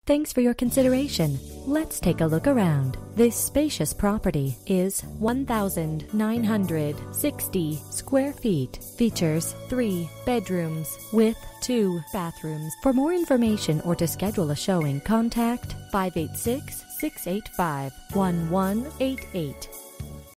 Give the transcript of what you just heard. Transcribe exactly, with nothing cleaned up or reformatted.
Thanks for your consideration. Let's take a look around. This spacious property is one thousand nine hundred sixty square feet. Features three bedrooms with two bathrooms. For more information or to schedule a showing, contact five eight six, six eight five, one one eight eight.